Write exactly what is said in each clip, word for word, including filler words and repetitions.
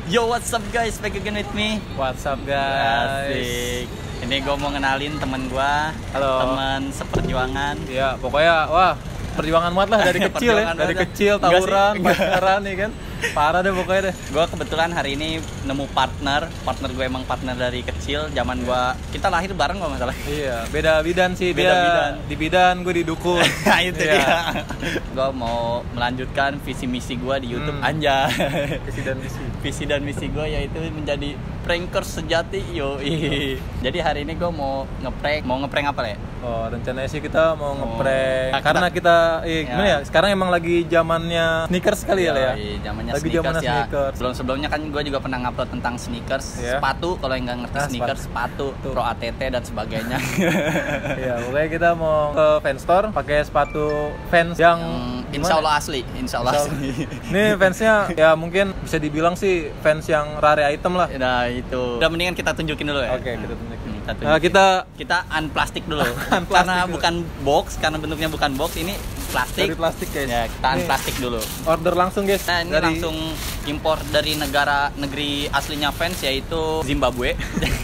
Yo, what's up guys? Back again with me. What's up guys? Asik. Ini gue mau ngenalin temen gue. Halo. Temen seperjuangan. Ya, pokoknya wah perjuangan banget lah dari kecil ya. Dari banget. kecil tawuran, pacaran nih kan. Parah deh pokoknya deh. Gue kebetulan hari ini nemu partner. Partner gue emang partner dari kecil. Zaman gue kita lahir bareng kok masalah. Iya, beda bidan sih Beda dia. bidan. Di bidan, gue di dukun. Nah itu Iya. dia. Gue mau melanjutkan visi misi gue di YouTube. Hmm. Anjay. Visi dan misi. Visi dan misi gue yaitu menjadi prankers sejati. Yoi. Jadi hari ini gue mau ngeprank. Mau ngeprank apa ya? Oh, rencananya sih kita mau Oh. ngeprank Nah, karena kita eh, Ya. gimana ya? Sekarang emang lagi zamannya sneakers kali ya, Le, ya. Yoi, zamannya Lagi sneakers zamannya ya. sneakers. Sebelum-sebelumnya kan gue juga pernah ngupload tentang sneakers, Iya. sepatu kalau yang nggak ngerti Nah, sneakers, sepatu, Tuh. Pro A T T dan sebagainya. Iya, pokoknya kita mau ke fans store pakai sepatu fans yang Yang gimana? insya Allah asli, insya Allah Insya asli. Ini fansnya ya mungkin bisa dibilang sih fans yang rare item lah. Nah itu. Udah mendingan kita tunjukin dulu ya. Oke, kita tunjukin. Hmm, kita, Nah, tunjukin. kita kita unplastik dulu. Unplastik Karena dulu. bukan box, karena bentuknya bukan box, ini plastik. dari plastik guys. Ya, kita Ini unplastik dulu. order langsung guys. Nah ini dari langsung impor dari negara negeri aslinya fans yaitu Zimbabwe.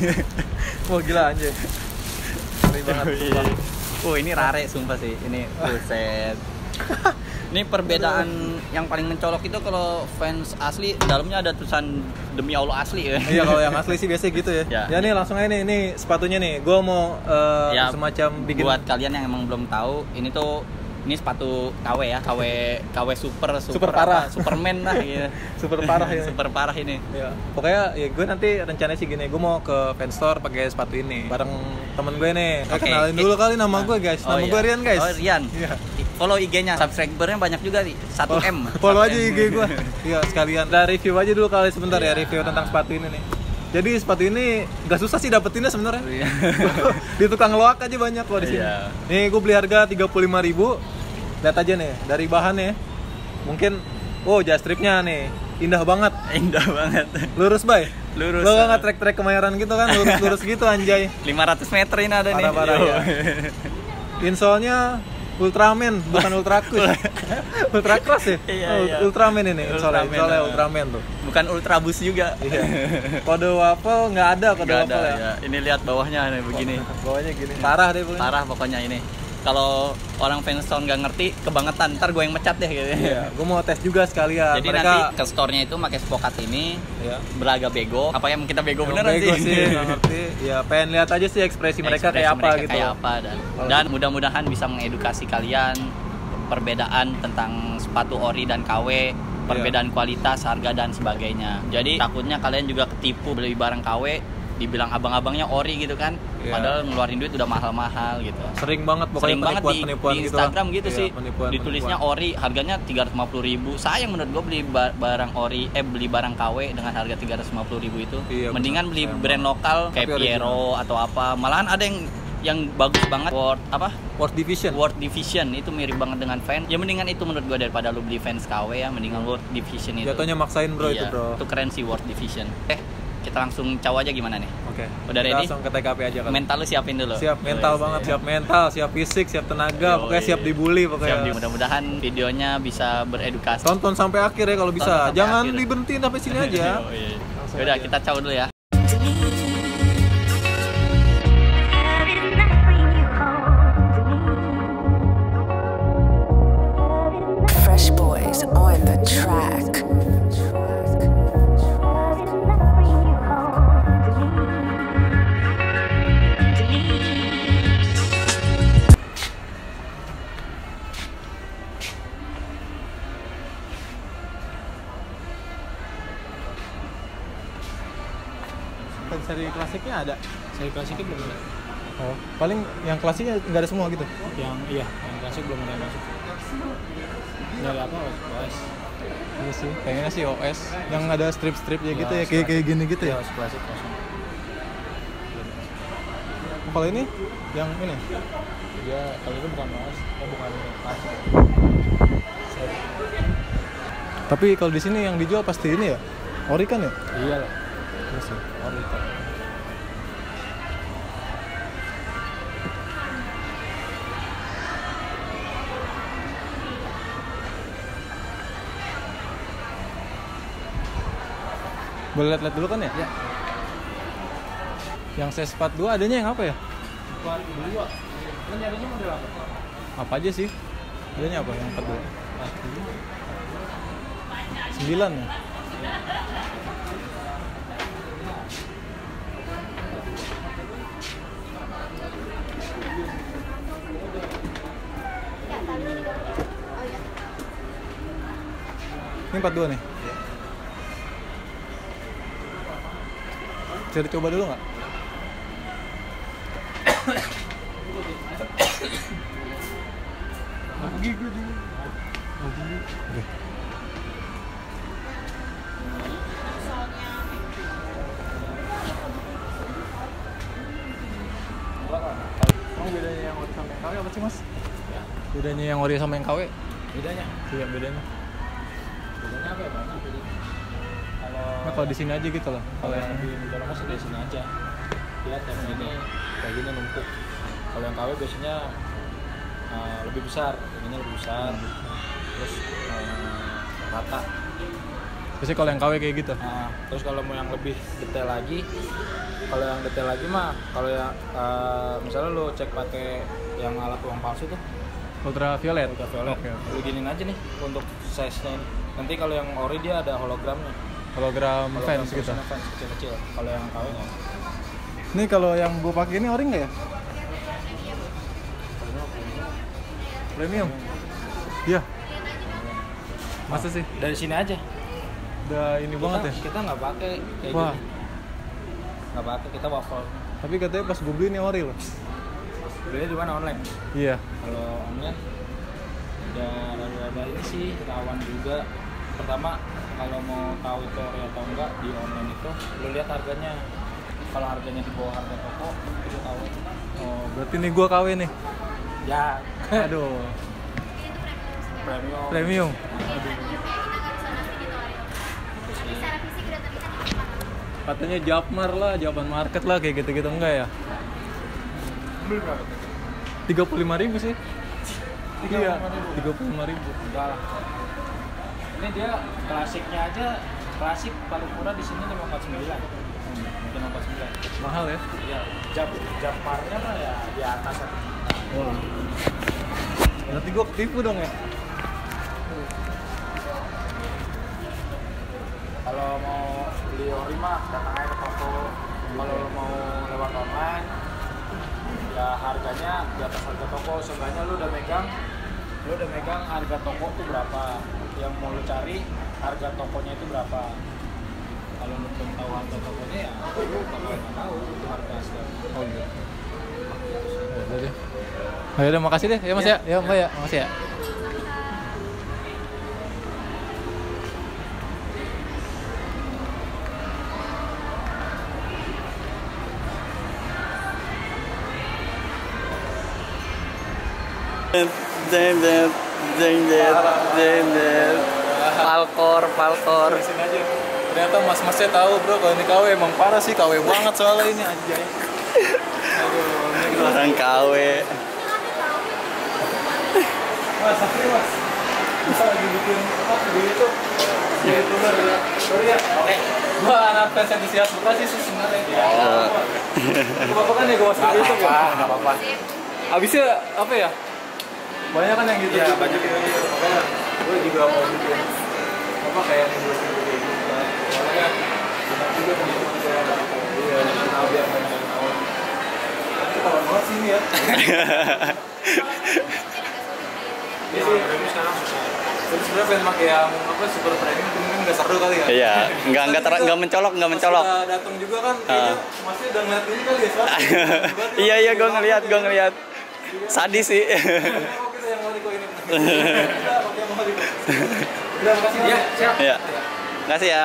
Wah gila anjir. Ngeri banget. sumpah. Oh ini rare sumpah sih. Ini buset. Ini perbedaan yang paling mencolok itu kalau fans asli dalamnya ada tulisan demi Allah asli ya. Iya kalau yang asli sih biasa gitu ya. Ya. Ya, nih langsung aja nih, ini sepatunya nih. Gua mau eh, Ya, semacam bikin Buat kalian yang emang belum tahu, ini tuh ini sepatu K W ya, K W K W super super, Super parah. apa, Superman lah gitu. super parah ya. Super parah ini. Ya, pokoknya ya gue nanti rencananya sih gini, gue mau ke fans store pakai sepatu ini bareng temen gue nih. Eh, Oke. kenalin dulu kali nama gue guys. Oh, Nama iya. gue Rian guys. Oh Rian. Iya. Follow I G-nya, subscribernya banyak juga nih, satu M. Follow satu aja M. I G gue. Iya sekalian. Kita review aja dulu kali sebentar ya, Iya. review tentang sepatu ini nih. Jadi sepatu ini gak susah sih dapetinnya sebenarnya. Iya. Di tukang loak aja banyak kok di sini. Iya. Nih gue beli harga tiga puluh lima ribu. Lihat aja nih dari bahannya. Mungkin oh jas stripnya nih indah banget. Indah banget. Lurus bay. Lurus. Lo gak trek-trek kemayoran gitu kan, lurus-lurus gitu anjay. lima ratus meter ini ada nih. Parah-parah Yo. ya. Insolnya Ultraman, bukan Ultra Cross. Ultra Cross ya? Iya, Oh, iya. Ultraman ini, insolnya, Ultraman, insolnya ah. Ultraman tuh. Bukan Ultrabus juga. Iya. Kode waffle nggak ada kode Nggak waffle ada, ya. ya. Ini lihat bawahnya nih begini. Bawahnya gini. Parah deh pokoknya. Parah pokoknya ini. Kalau orang fanstone nggak ngerti, kebangetan. Ntar gue yang mecat deh gitu. Iya, gue mau tes juga sekalian. Jadi Mereka nanti ke store-nya itu pakai spokat ini, ya. belaga bego. Apa yang kita bego Emang beneran bego sih? sih, nggak ngerti. Ya, pengen lihat aja sih ekspresi mereka Ekspresi kayak apa mereka gitu. kayak apa dan Kalau dan mudah-mudahan bisa mengedukasi kalian perbedaan tentang sepatu ori dan K W, perbedaan kualitas, harga dan sebagainya. Jadi takutnya kalian juga ketipu beli barang K W dibilang abang-abangnya ori gitu kan. Iya. Padahal ngeluarin duit udah mahal-mahal gitu. Sering banget pokoknya Sering banget di, penipuan-penipuan di gitu Instagram lah. gitu Iya, sih. penipuan, Ditulisnya penipuan. ori, harganya tiga ratus lima puluh ribu. Sayang menurut gue beli ba- barang ori, eh beli barang K W dengan harga tiga ratus lima puluh ribu itu. Iya, Mendingan bener. beli Sayang brand lokal kayak Tapi original. Piero atau apa. Malahan ada yang yang bagus banget World apa? World Division. World Division itu mirip banget dengan Vans. Ya mendingan itu menurut gue daripada lu beli Vans K W ya, mendingan World Division itu. Jatuhnya maksain bro Iya, itu bro. itu keren sih World Division. Eh, kita langsung caw aja gimana nih? Oke. Udah Kita ready? Langsung ke T K P aja kan. Mental lu siapin dulu. Siap mental Yoi, banget, siap. siap mental, siap fisik, siap tenaga, Yoi. pokoknya siap dibully Siap pokoknya. di, mudah-mudahan videonya bisa beredukasi. Tonton sampai akhir ya kalau Tonton bisa. sampai Jangan akhir. diberhentiin sampai sini aja. Yoi. Langsung Yaudah, aja. kita caw dulu ya. Fresh Boys on the track. Seri klasiknya ada. Seri klasiknya belum ada. Oh, paling yang klasiknya nggak ada semua gitu. Yang iya, yang klasik belum ada yang masuk. Dari apa? O S. Iya sih. Kayaknya sih O S yang ada strip-stripnya gitu ya, Ya, kayak kayak gini gitu ya. O S klasik kosong. Oh, kalau ini yang ini. Dia kalau itu bukan O S, oh bukan klasik. Tapi kalau di sini yang dijual pasti ini ya. Ori kan ya? Iya lah. Iya sih. Ori kan. Boleh lihat-lihat dulu kan ya? Ya. Yang C Spat dua adanya yang apa ya? Bukan dua. Lo nyarinya model apa? Apa aja sih? Adanya apa yang empat dua? sembilan ya? Ini empat dua nih? Iya. Bisa dicoba dulu nggak? Gigi dulu. Oke. Oh, bedanya yang ori sama yang K W apa sih, Mas? Ya. Bedanya yang ori sama yang K W? Bedanya? Iya, bedanya. Bedanya apa ya banyak bedanya? Kalau Nah, kalau di sini aja gitu lah. kalau yang lebih mudah lemas di sini aja. Dia temnya ini kayak gini numpuk. Kalau yang K W biasanya uh, lebih besar, ininya lebih besar. Terus uh, rata. Biasanya kalau yang K W kayak gitu. Nah, terus kalau mau yang lebih detail lagi, kalau yang detail lagi mah, kalau yang uh, misalnya lo cek pakai yang alat uang palsu tuh, Ultraviolet. ultraviolet, Oke, oke. lu giniin aja nih untuk size-nya ini. Nanti kalau yang ori dia ada hologramnya. Hologram Hologram fans gitu. tulisannya fans kecil-kecil. Kalau yang K W nggak. Ini kalau yang gue pakai ini ori nggak ya? Premium. Iya. Masa sih? Dari sini aja. Udah ini Kita, banget ya. kita nggak pakai kayak Wah. gini. Nggak pakai, kita waffle. Tapi katanya pas gue beli ini ori loh. Belinya di mana online? Iya. Kalau online udah rada-rada ini sih rawan juga. Pertama kalau mau tahu itu ori atau enggak di online itu lu lihat harganya. Kalau harganya di bawah harga toko itu tahu. Oh, berarti nih gue K W nih. Ya, Aduh. premium. Premium. Katanya Japmar lah, Japan Market lah kayak gitu-gitu enggak ya? Beli berapa? tiga puluh lima ribu sih. Iya, tiga puluh lima ribu. tiga puluh lima ribu. Enggak lah. Ini dia klasiknya aja, klasik paling murah di sini lima empat sembilan. lima empat sembilan. Mahal ya? Iya, jam jamparnya mah ya di atas satu juta. Wah. Berarti gue ketipu dong ya? Kalau mau beli ori mah datang aja ke toko. Kalau mau lewat online ya harganya di atas harga toko. Seenggaknya lu udah megang lu udah megang harga toko tuh berapa, yang mau lu cari harga tokonya itu berapa. Kalau lu belum tahu harga tokonya ya lu bakal nggak tahu itu harga asli. Oh iya. Ya udah deh. Ayo udah makasih deh ya Mas ya. Ya Mbak ya, makasih ya. Deng deng deng deng deng deng. Falkor, Falkor. Terusin aja. Ternyata mas-masnya tahu bro kalau ini K W emang parah sih, K W banget soalnya ini anjay. Aduh, ini Orang K W. Mas, sakit mas. Bisa lagi bikin apa di YouTube? Di YouTuber ya. Sorry ya. Oke. Gua anak fans antusias Bekasi sih sebenarnya. Ya. Apa kan ya gua masuk YouTube ya? Nggak apa-apa. Abisnya apa ya? Banyak kan yang gitu. Iya, gitu. banyak yang gitu. Makanya gue juga mau bikin apa kayak yang gue sendiri kayak gitu kan. Soalnya banyak juga teman-teman saya yang tahu. Iya, jadi tahu biar banyak yang tahu. Itu kawan banget sih ini ya. Iya sih. Premium sekarang susah. Terus sebenarnya pengen pakai yang apa super premium itu mungkin nggak seru kali ya. Iya, nggak nggak ter- nggak mencolok, nggak mencolok. Pas udah datang juga kan, kayaknya masih udah ngeliat ini kali ya. Soalnya Iya iya, gue ngeliat, gue ngeliat. Sadis sih. Oh, kita yang mau ini. Kita pakai yang mau Udah, makasih Iya, Mas. siap. Iya. Makasih ya.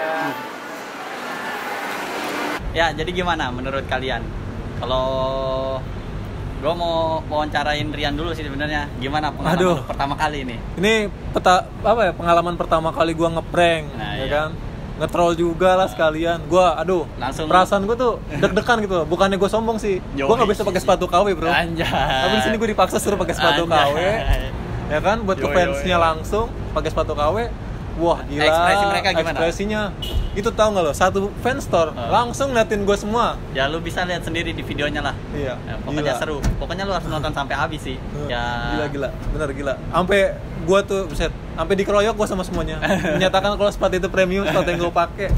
Ya, jadi gimana menurut kalian? Kalau gue mau wawancarain Rian dulu sih sebenarnya. Gimana pengalaman Aduh. lu pertama kali ini? Ini peta apa ya pengalaman pertama kali gua ngeprank, Nah, ya iya. kan? Nge-troll juga lah sekalian. Gua aduh, Langsung- perasaan gua tuh deg-degan gitu. Bukannya gua sombong sih. Yoi, Gua nggak bisa pakai sih. sepatu K W, Bro. Anjay. Tapi di sini gua dipaksa suruh pakai sepatu K W. Anjay. Ya kan buat ke Yoi, fansnya yoi. langsung pakai sepatu K W. Wah gila. Ekspresi mereka gimana? Ekspresinya itu tahu nggak lo? Satu fan store Oh. langsung ngeliatin gue semua. Ya lu bisa lihat sendiri di videonya lah. Iya. Ya, pokoknya gila. seru. Pokoknya lu harus nonton sampai habis sih. Ya. Gila gila, bener gila. Sampai gue tuh, buset, sampai dikeroyok gue sama semuanya. Menyatakan kalau sepatu itu premium, sepatu yang gue pakai.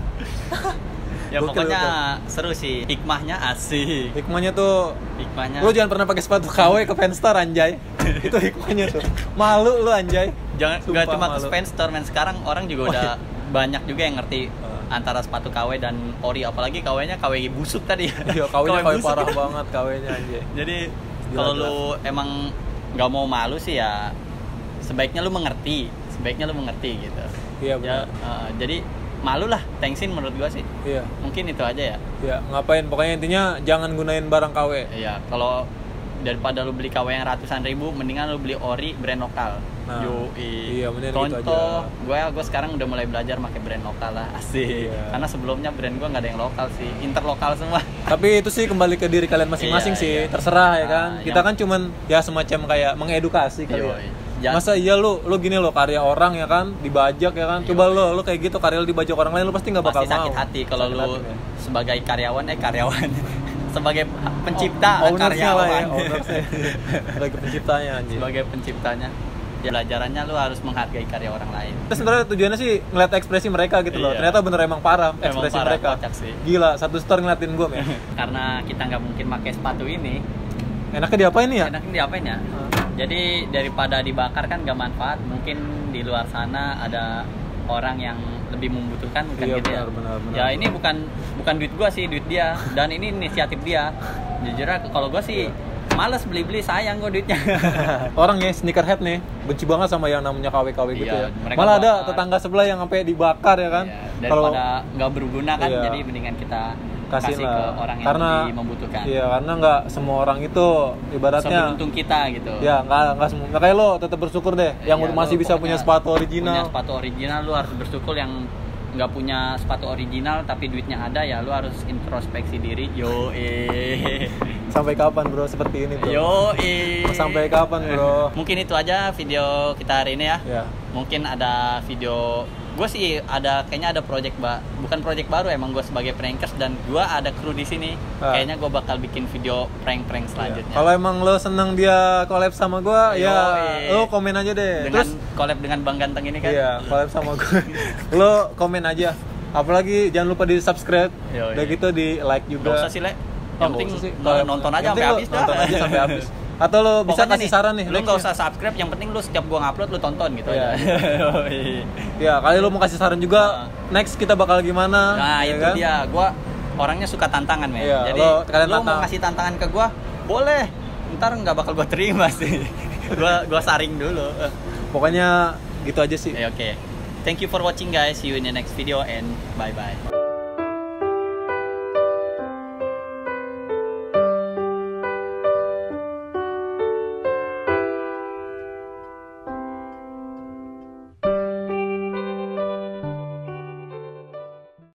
Ya Gokil, pokoknya gokil. seru sih. Hikmahnya asik. Hikmahnya tuh, Hikmahnya. lu jangan pernah pakai sepatu K W ke fan store anjay. Itu hikmahnya tuh. Malu lu anjay. Jangan Sumpah, nggak cuma ke malu. fan store, men. Sekarang orang juga Oh, udah iya. banyak juga yang ngerti Uh. antara sepatu K W dan ori, apalagi K W-nya K W busuk tadi. Iya, K W-nya K W busuk. parah banget K W-nya anjay. Jadi Gila, kalau gila. lu emang nggak mau malu sih ya sebaiknya lu mengerti, sebaiknya lu mengerti gitu. Iya, Ya, benar. uh, jadi malu lah, thanksin menurut gua sih. Iya. Mungkin itu aja ya. Ya, ngapain? Pokoknya intinya jangan gunain barang K W. Iya, kalau daripada lu beli K W yang ratusan ribu, mendingan lu beli ori brand lokal. Nah, Yoi. iya, bener gitu Contoh, aja. gue gue sekarang udah mulai belajar pakai brand lokal lah, asik. Iya. Karena sebelumnya brand gue nggak ada yang lokal sih, interlokal semua. Tapi itu sih kembali ke diri kalian masing-masing Iya, sih, iya. terserah ya Nah, kan. Kita yang- kan cuman ya semacam kayak mengedukasi kali ya. Yoi. Ja- Masa iya lu lu gini lo karya orang ya kan dibajak ya kan. Coba lo lu kayak gitu karya lu dibajak orang lain lu pasti nggak bakal Pasti sakit mau. hati kalau Sakit lu hati, men. sebagai karyawan eh karyawan sebagai pencipta Oh, ownersnya karyawan. lah ya, ownersnya. Sebagai penciptanya anjir. Sebagai penciptanya. Ya pelajarannya lu harus menghargai karya orang lain. Terus sebenarnya tujuannya sih ngeliat ekspresi mereka gitu loh. Iya. Ternyata bener emang parah Emang ekspresi parah, mereka. kocak sih. Gila, satu store ngeliatin gue men. Karena kita nggak mungkin pakai sepatu ini, Enaknya diapain ya? enaknya diapain ya? Jadi daripada dibakar kan gak manfaat. Mungkin di luar sana ada orang yang lebih membutuhkan, bukan Iya, gitu ya. benar, benar, benar. Ya ini bukan bukan duit gua sih, duit dia. Dan ini inisiatif dia. Jujur aja, kalau gua sih males beli-beli, sayang gua duitnya. Orang ya sneakerhead nih benci banget sama yang namanya K W K W gitu Iya, ya. mereka Malah ada bakar. tetangga sebelah yang sampai dibakar ya kan. Iya, Kalau daripada nggak berguna kan, Iya. jadi mendingan kita kasih, kasih, lah. ke orang yang karena, lebih membutuhkan. Iya, karena nggak semua orang itu ibaratnya Seberuntung kita gitu. ya nggak nggak semua. Nah, kayak lo tetap bersyukur deh yang Iya, masih lu bisa pokoknya punya sepatu Punya original. sepatu original, lu harus bersyukur. Yang nggak punya sepatu original tapi duitnya ada, ya lu harus introspeksi diri. Yo eh. Sampai kapan bro seperti ini bro? Yo eh. Sampai kapan bro? Mungkin itu aja video kita hari ini ya. Ya. Mungkin ada video gue sih ada kayaknya ada project ba bukan project baru, emang gue sebagai prankers dan gue ada kru di sini. Ah. Kayaknya gue bakal bikin video prank-prank selanjutnya. Kalau emang lo seneng dia collab sama gue, ya Yoi. lo komen aja deh. Dengan Terus collab dengan Bang Ganteng ini kan. iya collab sama gue. Lo komen aja. Apalagi jangan lupa di subscribe. Yoi. Udah gitu di like juga. Gak usah sih, Le. Oh, Yang nggak penting usah sih. lo Kalau- nonton yang aja sampai penting lo habis dah. Nonton aja sampai habis. Atau lo bisa Pokoknya kasih saran nih. Lu next nggak nih. usah subscribe, yang penting lu setiap gua ngupload lu tonton gitu Iya. aja. Yoi. Ya, kali lo mau kasih saran juga. Next kita bakal gimana? Nah, ya itu kan? dia. Gua orangnya suka tantangan, men. Iya, Jadi lo- kalian lu mau tantang. ngasih tantangan ke gua, boleh. Ntar nggak bakal gua terima sih. gua gua saring dulu. Pokoknya gitu aja sih. Oke, oke. Thank you for watching guys. See you in the next video and bye bye.